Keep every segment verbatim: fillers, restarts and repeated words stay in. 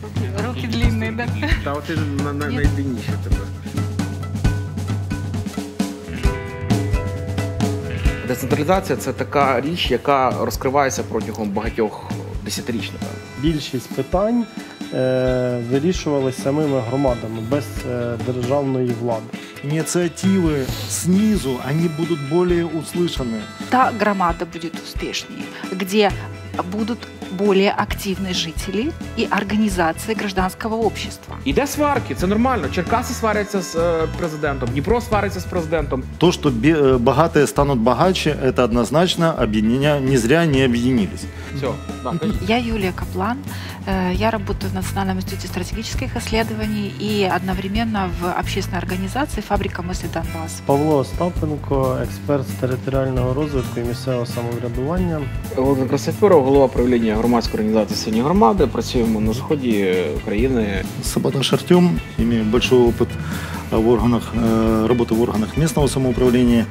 Руки длинные, да? Та от ти на, на, найдлинніше тебе. Децентралізація – це така річ, яка розкривається протягом багатьох десятиріч. Більшість питань е, вирішувалися самими громадами, без е, державної влади. Инициативы снизу, они будут более услышаны. Та громада будет успешнее, где будут более активные жители и организации гражданского общества. Іде сварки, це нормально. Черкаси сваряться з е, президентом, Дніпро свариться з президентом. То, что богатые станут богаче, это однозначно, объединя... не зря не объединились. Все, да, Я Юлия Каплан, я работаю в Национальном институте стратегических исследований и одновременно в общественной организации «Фабрика мысли Донбасс». Павло Остапенко, експерт з територіального розвитку і місцевого самоврядування. Володимир Красоферов, голова правління громадської організації «Сильні громади». Працюємо на сході країни. Сабаташ Артем, имею большой опыт в органах, работы в органах местного самоуправления.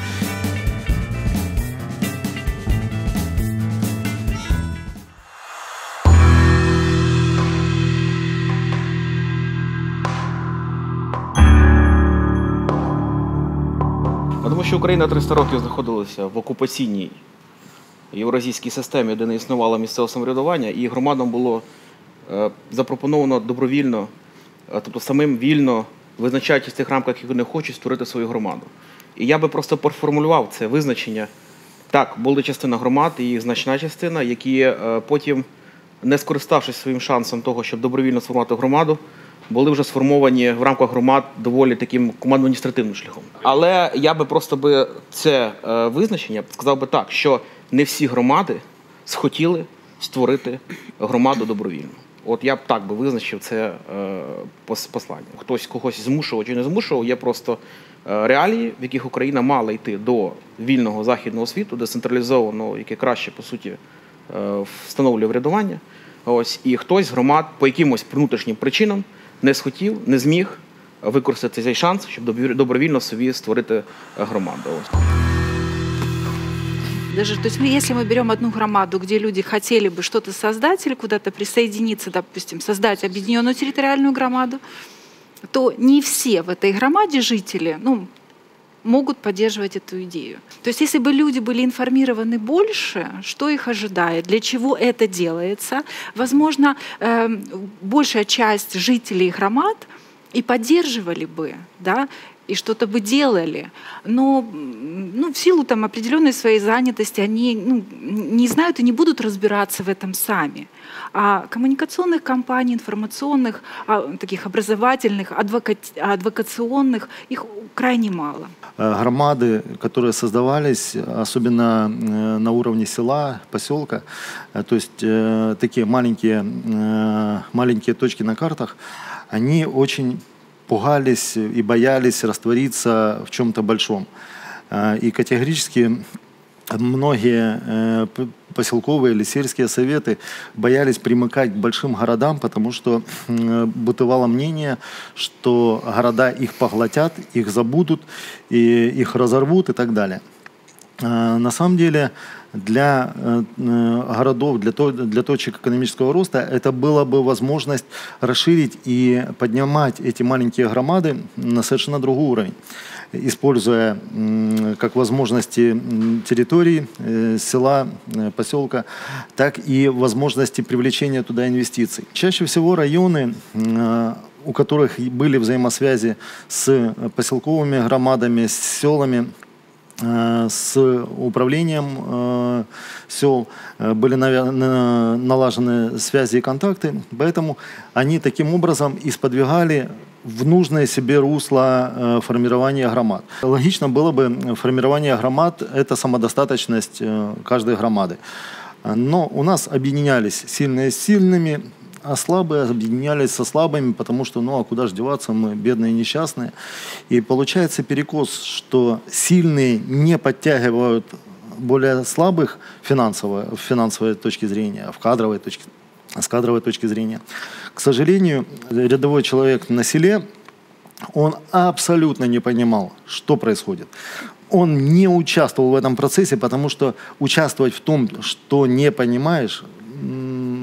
Тому що Україна триста років знаходилася в окупаційній євразійській системі, де не існувало місцевого самоврядування, і громадам було е, запропоновано добровільно, е, тобто самим вільно, визначаючи в цих рамках, які вони хочуть, створити свою громаду. І я би просто переформулював це визначення. Так, була частина громад і значна частина, які е, потім, не скориставшись своїм шансом того, щоб добровільно сформувати громаду, були вже сформовані в рамках громад доволі таким командно-адміністративним шляхом. Але я би просто би це е, визначення сказав би так, що не всі громади схотіли створити громаду добровільно. От я б так би визначив це е, послання. Хтось когось змушував чи не змушував, є просто е, реалії, в яких Україна мала йти до вільного західного світу, децентралізованого, яке краще, по суті, е, встановлює врядування. Ось, і хтось з громад по якимось внутрішнім причинам не схотів, не зміг використати цей шанс, щоб добровільно собі створити громаду. Даже, то есть, мы, если мы берем одну громаду, где люди хотели бы что-то создать или куда-то присоединиться, допустим, создать объединенную территориальную громаду, то не все в этой громаде жители, ну, могут поддерживать эту идею. То есть если бы люди были информированы больше, что их ожидает, для чего это делается, возможно, э, большая часть жителей громад и поддерживали бы, да, и что-то бы делали. Но ну, в силу там, определенной своей занятости они ну, не знают и не будут разбираться в этом сами. А коммуникационных кампаний, информационных, а, таких образовательных, адвока... адвокационных, их крайне мало. Громады, которые создавались, особенно на уровне села, поселка, то есть такие маленькие, маленькие точки на картах, они очень пугались и боялись раствориться в чем-то большом. И категорически многие поселковые или сельские советы боялись примыкать к большим городам, потому что бытовало мнение, что города их поглотят, их забудут, и их разорвут и так далее. На самом деле для городов, для, то, для точек экономического роста это была бы возможность расширить и поднимать эти маленькие громады на совершенно другой уровень, используя как возможности территории, села, поселка, так и возможности привлечения туда инвестиций. Чаще всего районы, у которых были взаимосвязи с поселковыми громадами, с селами, с управлением э, сел, были налажены связи и контакты, поэтому они таким образом и сподвигали в нужное себе русло э, формирования громад. Логично было бы формирование громад – это самодостаточность э, каждой громады. Но у нас объединялись сильные с сильными, а слабые объединялись со слабыми, потому что, ну, а куда же деваться, мы бедные и несчастные. И получается перекос, что сильные не подтягивают более слабых финансово, в финансовой точке зрения, в кадровой точке, с кадровой точки зрения. К сожалению, рядовой человек на селе, он абсолютно не понимал, что происходит. Он не участвовал в этом процессе, потому что участвовать в том, что не понимаешь,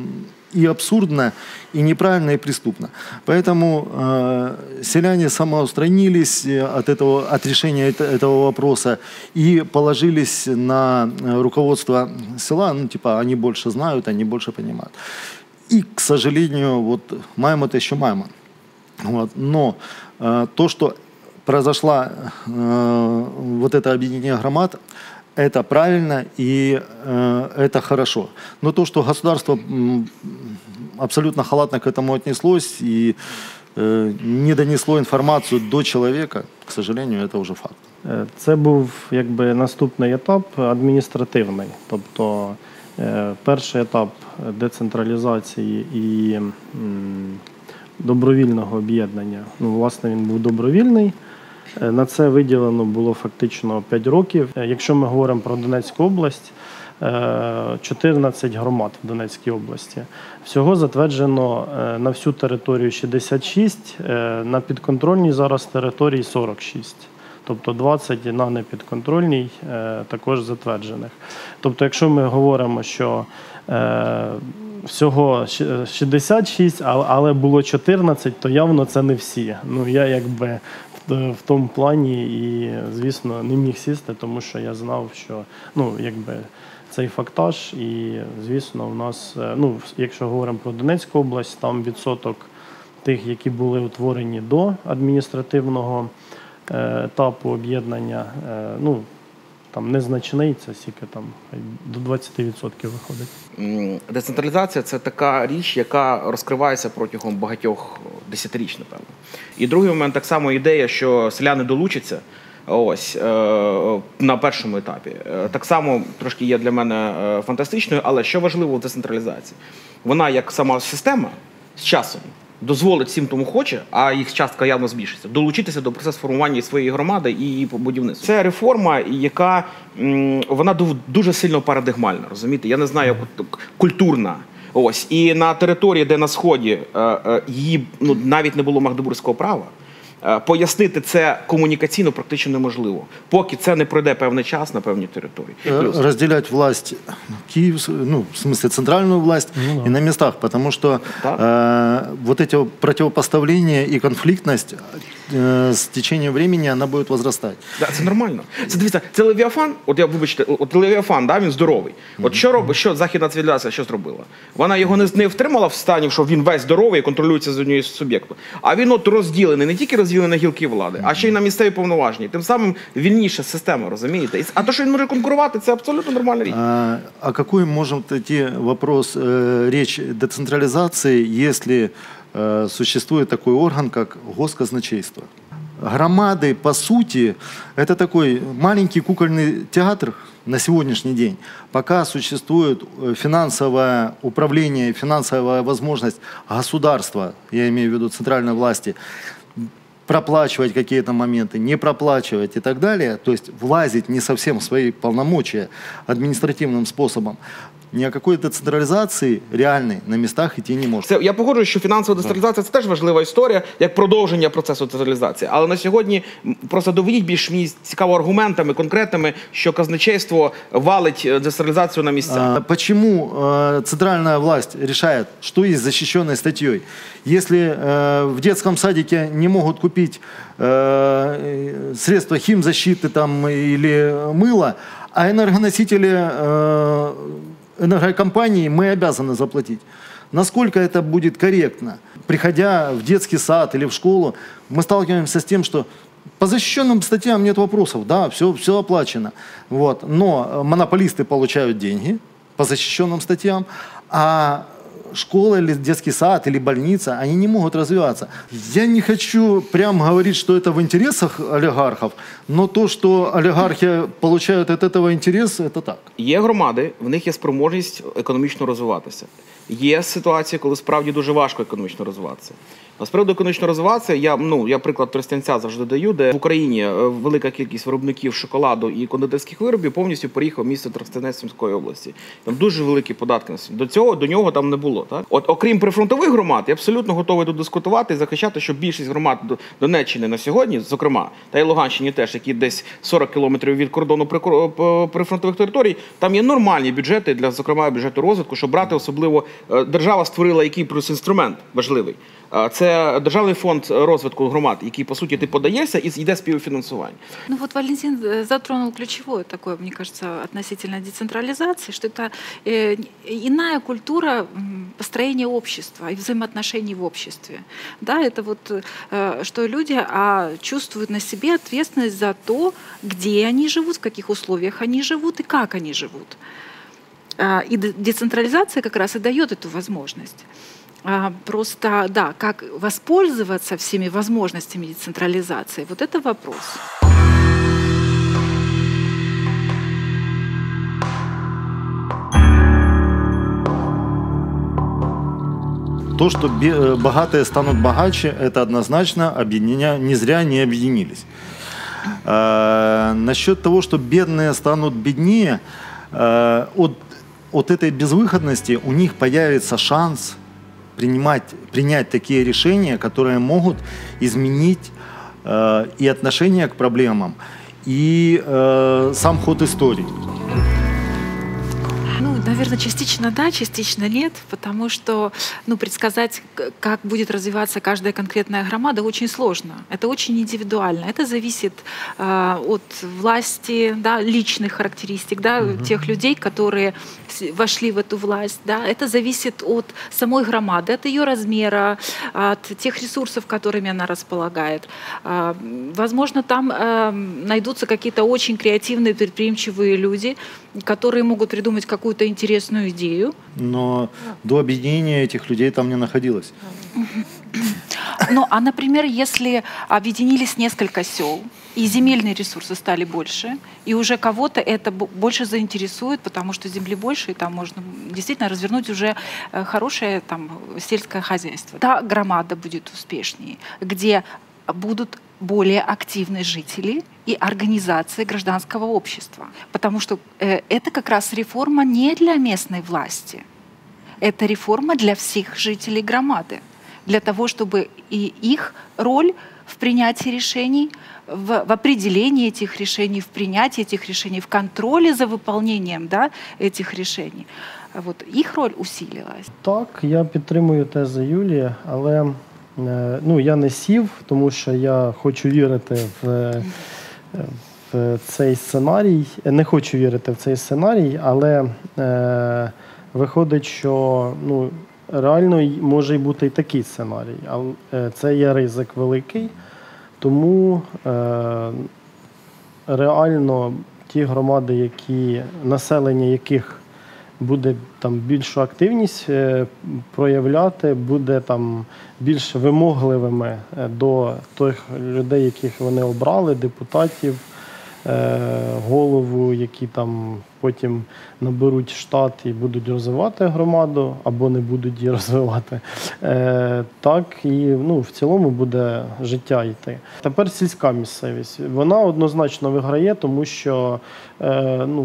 и абсурдно, и неправильно, и преступно. Поэтому э, селяне самоустранились от, этого, от решения этого вопроса и положились на руководство села, ну типа они больше знают, они больше понимают. И, к сожалению, вот маем это еще маем. Вот. Но э, то, что произошло э, вот это объединение громад, это правильно и э, это хорошо. Но то, что государство м, абсолютно халатно к этому отнеслось и э, не донесло информацию до человека, к сожалению, это вже факт. Це був якби наступний етап адміністративний. Тобто е, перший етап децентралізації і м, добровільного об'єднання. Ну, власне, він був добровільний. На це виділено було фактично п'ять років. Якщо ми говоримо про Донецьку область, чотирнадцять громад в Донецькій області. Всього затверджено на всю територію шістдесят шість, на підконтрольній зараз території сорок шість. Тобто двадцять на непідконтрольній також затверджених. Тобто, якщо ми говоримо, що всього шістдесят шість, але було чотирнадцять, то явно це не всі. Ну, я якби в тому плані і, звісно, не міг сісти, тому що я знав, що, ну, якби цей фактаж і, звісно, у нас, ну, якщо говоримо про Донецьку область, там відсоток тих, які були утворені до адміністративного етапу об'єднання, ну, там незначний, це стільки там до двадцять відсотків виходить. Децентралізація – це така річ, яка розкривається протягом багатьох десятиріч, напевно. І другий момент, так само ідея, що селяни долучаться ось, на першому етапі. Так само трошки є для мене фантастичною, але що важливо в децентралізації? Вона, як сама система, з часом дозволить всім, тому хоче, а їх частка явно збільшиться, долучитися до процесу формування своєї громади і її будівництва. Це реформа, яка вона дуже сильно парадигмальна, розумієте? Я не знаю, як культурна. Ось. І на території, де на Сході її ну, навіть не було магдебурзького права, пояснити це комунікаційно практично неможливо, поки це не пройде певний час на певній території. Разделять власть Киев, ну, в смысле центральную власть ну, да. и на местах, потому что э, вот эти противопоставления и конфликтность э, с течением времени, она будет возрастать. Да, це нормально. Це, дивіться, це Левіафан, от я, вибачте, от Левіафан, да, він здоровий. От що робить, що західна цивілізація, що зробила? Вона його не, не втримала в стані, що він весь здоровий і контролюється з однією суб'єкту, а він от розділений, не тільки розділений на гілки влади, а ще й на місцеві повноваження. Тим самим вільніша система, розумієте? А то, що він може конкурувати, це абсолютно нормальна річ. А, а какой может идти вопрос, э, речь децентрализации, если э, существует такой орган, как госказначейство? Громады, по сути, это такой маленький кукольный театр на сегодняшний день. Пока существует финансовое управление, финансовая возможность государства, я имею в виду центральной власти, проплачивать какие-то моменты, не проплачивать и так далее, то есть влазить не совсем в свои полномочия административным способом, ни о какой децентралізації реальної на містах йти не може. Це, я погоджуюсь, що фінансова децентралізація – це теж важлива історія, як продовження процесу децентралізації. Але на сьогодні просто доведіть більш мені цікаво аргументами, конкретними, що казначейство валить децентралізацію на місця. А, почему э, центральная власть решает, что есть защищенной статьей? Если э, в детском садике не могут купить э, средства химзащиты там, или мыло, а энергоносители э, энергокомпании мы обязаны заплатить. Насколько это будет корректно? Приходя в детский сад или в школу, мы сталкиваемся с тем, что по защищенным статьям нет вопросов, да, все, все оплачено. Вот. Но монополисты получают деньги по защищенным статьям, а школа или детский сад или больница, они не могут развиваться. Я не хочу прям говорить, что это в интересах олигархов, но то, что олигархи получают от этого интерес, это так. Є громади, в них є спроможність економічно розвиватися. Є ситуації, коли справді дуже важко економічно розвиватися. З приводу економічної розвивації, я, ну, я приклад Тростянця завжди даю, де в Україні велика кількість виробників шоколаду і кондитерських виробів повністю переїхав в місто Тростянець Сумської області. Там дуже великі податки. До цього, до нього там не було. Так? От, окрім прифронтових громад, я абсолютно готовий тут дискутувати і захищати, що більшість громад Донеччини на сьогодні, зокрема, та й Луганщині теж, які десь сорок кілометрів від кордону прифронтових територій, там є нормальні бюджети для, зокрема, бюджету розвитку, щоб брати особливо, держава створила який плюс інструмент важливий. Це Державний фонд розвитку громад, який, по суті, ти подаєшся і йде співфінансування. Ну вот Валентин затронул ключевое такое, мне кажется, относительно децентрализации, что это иная культура построения общества и взаимоотношений в обществе. Да, это вот, что люди чувствуют на себе ответственность за то, где они живут, в каких условиях они живут и как они живут. И децентрализация как раз и дает эту возможность. Просто, да, как воспользоваться всеми возможностями децентрализации, вот это вопрос. То, что богатые станут богаче, это однозначно, объединя... не зря не объединились. А, насчет того, что бедные станут беднее, а, от, от этой безвыходности у них появится шанс принимать, принять такие решения, которые могут изменить э, и отношение к проблемам, и э, сам ход истории. Ну, наверное, частично да, частично нет, потому что, ну, предсказать, как будет развиваться каждая конкретная громада, очень сложно. Это очень индивидуально. Это зависит э, от власти, да, личных характеристик, да, угу. тех людей, которые вошли в эту власть. Да. Это зависит от самой громады, от ее размера, от тех ресурсов, которыми она располагает. Э, возможно, там э, найдутся какие-то очень креативные, предприимчивые люди, которые могут придумать какую-то интересную идею. Но до объединения этих людей там не находилось. Ну, а, например, если объединились несколько сел, и земельные ресурсы стали больше, и уже кого-то это больше заинтересует, потому что земли больше, и там можно действительно развернуть уже хорошее там, сельское хозяйство. Та громада будет успешнее, где будут более активные жители и организации гражданского общества. Потому что э, это как раз реформа не для местной власти. Это реформа для всех жителей громады. Для того, чтобы и их роль в принятии решений, в, в определении этих решений, в принятии этих решений, в контроле за выполнением, да, этих решений, вот, их роль усилилась. Так, я підтримую тези Юлії, але ну, я не сів, тому що я хочу вірити в, в цей сценарій. Не хочу вірити в цей сценарій, але е, виходить, що ну, реально може й бути і такий сценарій. Але це є ризик великий, тому е, реально ті громади, які, населення яких буде там більшу активність проявляти, буде там більш вимогливими до тих людей, яких вони обрали, депутатів, голову, які там потім наберуть штат і будуть розвивати громаду, або не будуть її розвивати. Так і ну, в цілому буде життя йти. Тепер сільська місцевість. Вона однозначно виграє, тому що ну,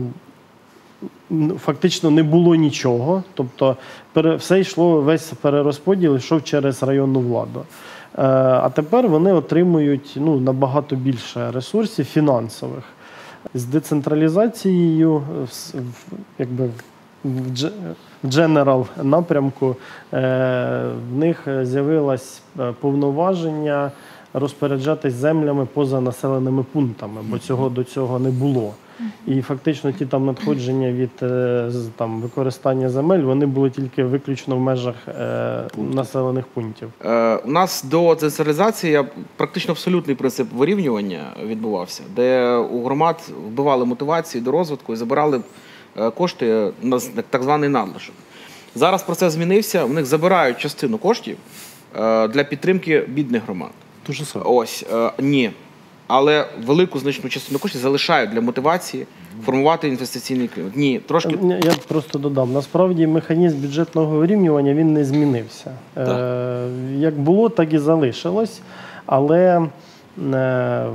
фактично не було нічого, тобто все йшло, весь перерозподіл йшов через районну владу. А тепер вони отримують ну, набагато більше ресурсів фінансових. З децентралізацією, якби в дженерал напрямку, в них з'явилось повноваження розпоряджатись землями поза населеними пунктами, бо цього до цього не було. І фактично ті там надходження від там, використання земель, вони були тільки виключно в межах е, населених пунктів. Е, у нас до децентралізації практично абсолютний принцип вирівнювання відбувався, де у громад вбивали мотивацію до розвитку і забирали кошти на так званий надлишок. Зараз процес змінився, в них забирають частину коштів е, для підтримки бідних громад. Те ж саме. Ось, е, ні. але велику значну частину коштів залишають для мотивації формувати інвестиційний клімат. Ні, трошки... Я просто додам. Насправді механізм бюджетного вирівнювання, він не змінився. Е, як було, так і залишилось, але е,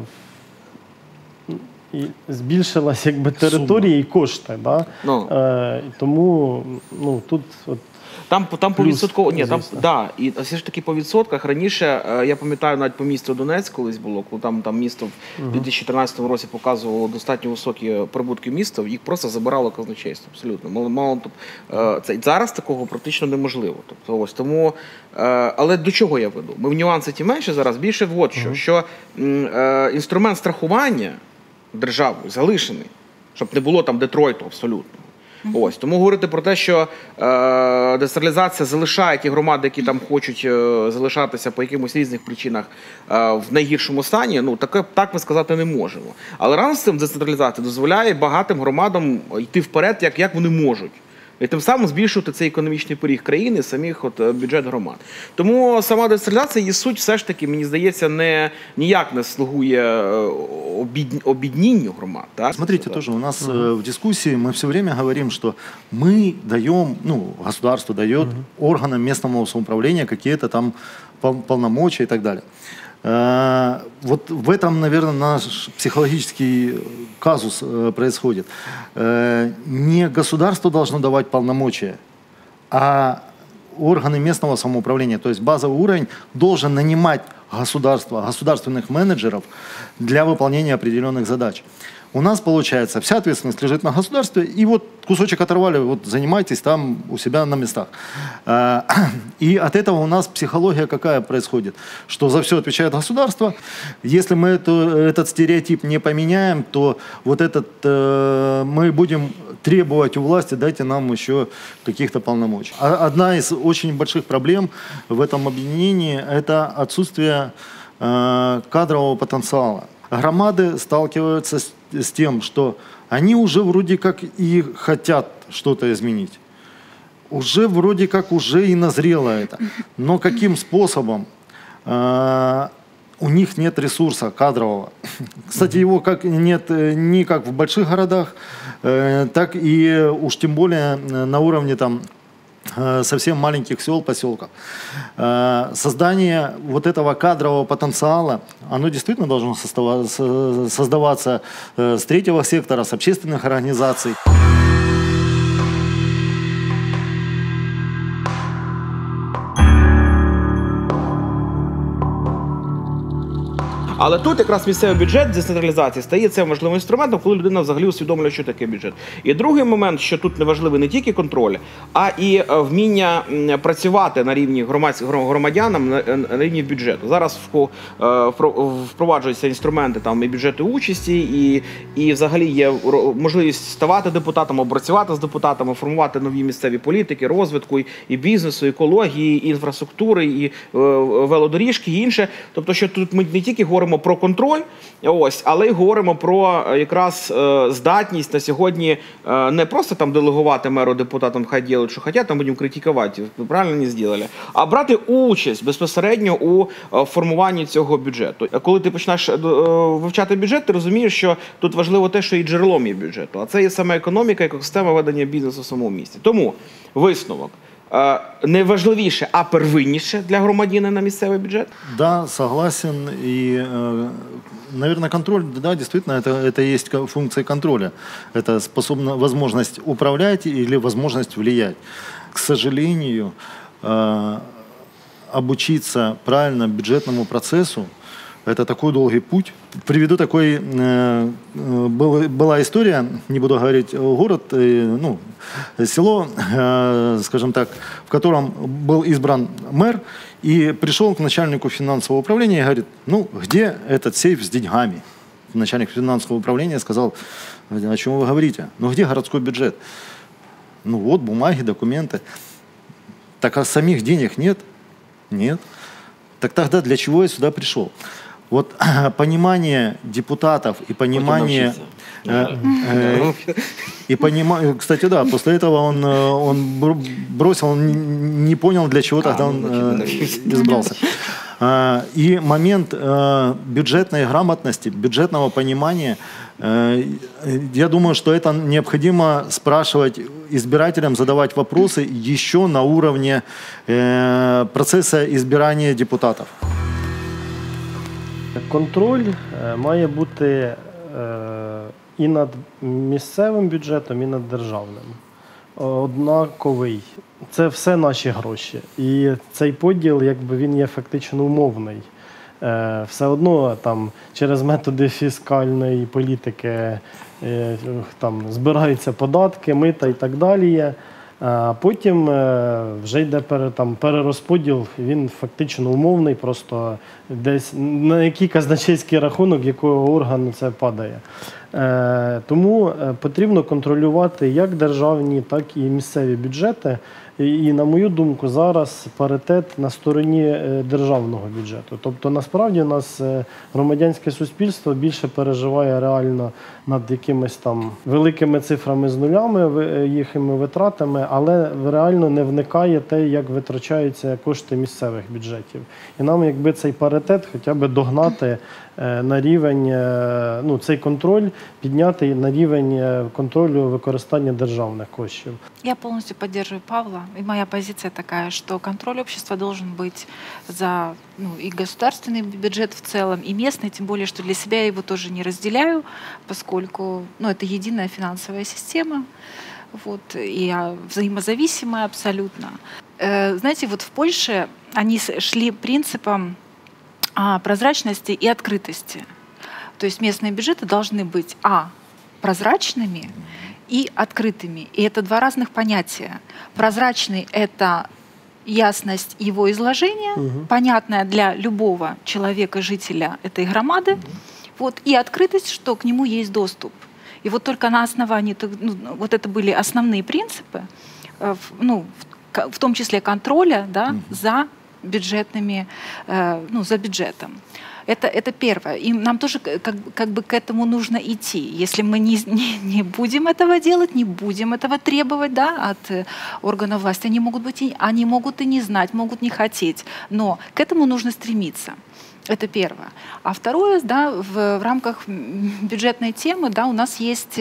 і збільшилась якби територія і кошти. Да? Ну. Е, тому ну, тут... От, Там, там по відсотково, ні, там, звісно. да, і все ж таки по відсотках. Раніше, е, я пам'ятаю, навіть по місту Донецьк колись було, коли там, там місто в дві тисячі тринадцятому році показувало достатньо високі прибутки міста, їх просто забирало казначейство, абсолютно. Мало, мало, е, це, зараз такого практично неможливо. Тобто, ось, тому, е, але до чого я веду? Ми в нюанси ті менше зараз, більше от що, що е, інструмент страхування державою залишений, щоб не було там Детройту абсолютно. Ось, тому говорити про те, що е, децентралізація залишає ті громади, які там хочуть е, залишатися по якимось різних причинах е, в найгіршому стані, ну таке, так ми сказати не можемо. Але разом з цим децентралізація дозволяє багатим громадам йти вперед, як, як вони можуть. І тим самим збільшувати цей економічний поріг країни, самих от, бюджет громад. Тому сама децентралізація, її суть все ж таки, мені здається, не, ніяк не слугує обід, обіднінню громад. Так? Смотрите, тоже у нас uh-huh. в дискуссии мы все время говорим, что мы даем, ну, государство дает uh-huh. органам местного самоуправления какие-то там полномочия и так далее. Вот в этом, наверное, наш психологический казус происходит. Не государство должно давать полномочия, а органы местного самоуправления, то есть базовый уровень, должен нанимать государство, государственных менеджеров для выполнения определенных задач. У нас, получается, вся ответственность лежит на государстве, и вот кусочек оторвали, вот занимайтесь там у себя на местах. И от этого у нас психология какая происходит? Что за все отвечает государство. Если мы эту, этот стереотип не поменяем, то вот этот, мы будем требовать у власти, дайте нам еще каких-то полномочий. Одна из очень больших проблем в этом объединении – это отсутствие кадрового потенциала. Громады сталкиваются с, с тем, что они уже вроде как и хотят что-то изменить. Уже вроде как уже и назрело это. Но каким способом? Э, у них нет ресурса кадрового. Кстати, его как нет ни как в больших городах, э, так и уж тем более на уровне там совсем маленьких сел, поселков. Создание вот этого кадрового потенциала, оно действительно должно создаваться с третьего сектора, с общественных организаций. Але тут якраз місцевий бюджет децентралізації стає цим важливим інструментом, коли людина взагалі усвідомлює, що таке бюджет. І другий момент, що тут не важливий не тільки контроль, а і вміння працювати на рівні громадянам, на рівні бюджету. Зараз впроваджуються інструменти там, і бюджету участі, і, і взагалі є можливість ставати депутатом, або працювати з депутатами, формувати нові місцеві політики, розвитку і бізнесу, і екології, і інфраструктури, і велодоріжки, і інше. Тобто, що тут ми не тільки говоримо про контроль, ось, але й говоримо про якраз е, здатність на сьогодні е, не просто там делегувати меру депутатам, хай ділять, що хочуть, там будемо критикувати, ви правильно не зробили, а брати участь безпосередньо у е, формуванні цього бюджету. Коли ти починаєш е, вивчати бюджет, ти розумієш, що тут важливо те, що і джерелом є бюджету, а це є саме економіка, екосистема ведення бізнесу в самому місті. Тому висновок. Не важливіше, а первинніше для громадянина на місцевий бюджет? Да, согласен. И, наверное, контроль, да, действительно, это, это есть функция контроля. Это способна, возможность управлять или возможность влиять. К сожалению, обучиться правильно бюджетному процессу – это такой долгий путь. Приведу такой, э, был, была история, не буду говорить город, э, ну, село, э, скажем так, в котором был избран мэр, и пришел к начальнику финансового управления и говорит, ну, где этот сейф с деньгами? Начальник финансового управления сказал, о чем вы говорите? Ну, где городской бюджет? Ну, вот бумаги, документы. Так а самих денег нет? Нет. Так тогда для чего я сюда пришел? Вот понимание депутатов и понимание... Э, э, и понимаю, кстати, да, после этого он, он бросил, он не понял, для чего тогда он э, избрался. И момент э, бюджетной грамотности, бюджетного понимания, э, я думаю, что это необходимо спрашивать избирателям, задавать вопросы еще на уровне э, процесса избирания депутатов. Контроль має бути і над місцевим бюджетом, і над державним. Однаковий. Це все наші гроші. І цей поділ, якби, він є фактично умовний. Все одно там через методи фіскальної політики там збираються податки, мита і так далі. А потім вже йде там перерозподіл, він фактично умовний, просто десь на який казначейський рахунок, якого органу це падає. Тому потрібно контролювати як державні, так і місцеві бюджети. І, на мою думку, зараз паритет на стороні державного бюджету. Тобто, насправді, у нас громадянське суспільство більше переживає реально над якимись там великими цифрами з нулями, їхніми витратами, але реально не вникає те, як витрачаються кошти місцевих бюджетів. І нам, якби цей паритет хоча б догнати на рівень, ну, цей контроль підняти на рівень контролю використання державних коштів. Я полностью поддерживаю Павла. И моя позиция такая, что контроль общества должен быть за, ну, и государственный бюджет в целом, и местный, тем более, что для себя я его тоже не разделяю, поскольку, ну, это единая финансовая система, вот, и взаимозависимая абсолютно. Знаете, вот в Польше они шли принципом прозрачности и открытости. То есть местные бюджеты должны быть, а, прозрачными и открытыми. И это два разных понятия. Прозрачный — это ясность его изложения, угу. понятная для любого человека, жителя этой громады, угу. вот, и открытость, что к нему есть доступ. И вот только на основании, ну, вот это были основные принципы, ну, в, в том числе контроля, да, угу. за бюджетными, ну, за бюджетом. Это, это первое. И нам тоже как, как бы к этому нужно идти. Если мы не, не, не будем этого делать, не будем этого требовать, да, от органов власти, они могут быть, и, они могут и не знать, могут не хотеть. Но к этому нужно стремиться. Это первое. А второе, да, в, в рамках бюджетной темы, да, у нас есть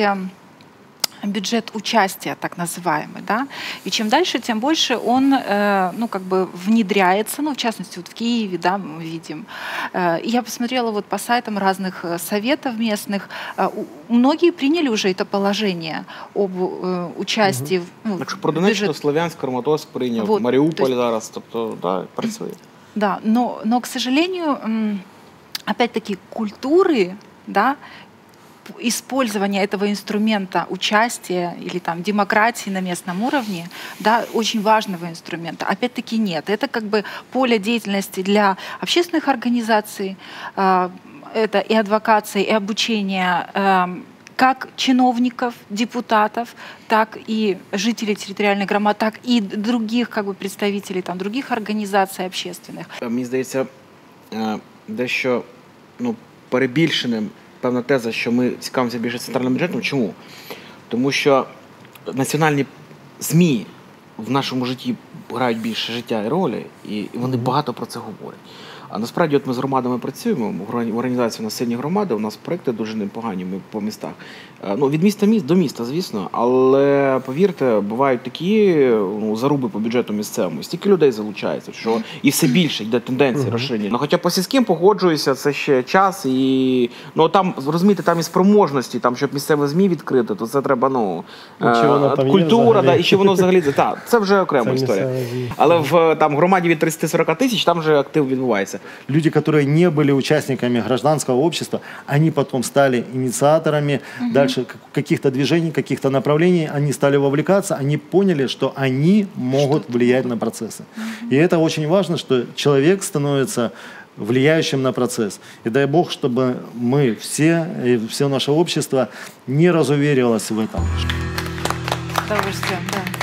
бюджет участия, так называемый, да, и чем дальше, тем больше он, э, ну, как бы внедряется, ну, в частности, вот в Киеве, да, мы видим. Э, и я посмотрела вот по сайтам разных советов местных, э, многие приняли уже это положение об э, участии. Угу. Ну, так що про Донеччину, Слов'янськ, Краматорськ прийняв, вот, Маріуполь есть, зараз, тобто, да, працює. Да, но, но, к сожалению, опять-таки, культуры, да, использование этого инструмента участия или там демократии на местном уровне, да, очень важного инструмента, опять-таки нет. Это как бы поле деятельности для общественных организаций, э, это и адвокация, и обучение э, как чиновников, депутатов, так и жителей территориальных громад, так и других как бы представителей там других организаций общественных. Мені здається, дещо, ну, перебільшеним певна теза, що ми цікавимося більше центральним бюджетом. Чому? Тому що національні ЗМІ в нашому житті грають більше життя і ролі, і вони багато про це говорять. А насправді, от ми з громадами працюємо, в організації у нас сильні громади, у нас проекти дуже непогані, ми по містах. Ну, від міста до міста, звісно, але, повірте, бувають такі, ну, заруби по бюджету місцевому, стільки людей залучається, що і все більше йде тенденції розширення. Ну, хоча по сільським погоджуюся, це ще час, і, ну, там, розумієте, там і спроможності, там, щоб місцеве ЗМІ відкрити, то це треба, ну, е, культура, да, і ще воно взагалі, так, це вже окрема історія. Але в там громаді від тридцяти-сорока тисяч, там вже актив відбувається. Люди, которые не были участниками гражданского общества, они потом стали инициаторами, угу. дальше каких-то движений, каких-то направлений, они стали вовлекаться, они поняли, что они могут что влиять на процессы. Угу. И это очень важно, что человек становится влияющим на процесс. И дай Бог, чтобы мы все, и все наше общество не разуверилось в этом. С удовольствием, да.